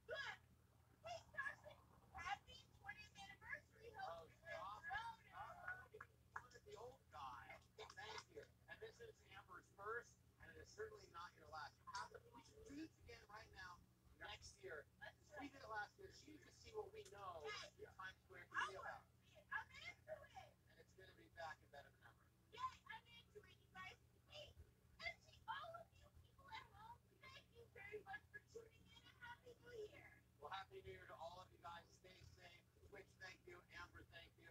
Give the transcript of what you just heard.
Good. Hey, Carson, happy 20th anniversary. Hope Oh, you're stop it. grown and Stop it. Look at the old guy. Thank you. And this is Amber's first, and it is certainly not your last. You have to, we should do this again right now next year. let's do We it. did it last year. She needs to see what we know Yay. Times Square can I be want about. to see it. I'm into it. And it's going to be back and better than ever. Yay, I'm into it, you guys. Hey, and to all of you people at home, thank you very much for tuning in and Happy New Year. Well, Happy New Year to all of you guys. Stay safe. Twitch, thank you. Amber, thank you.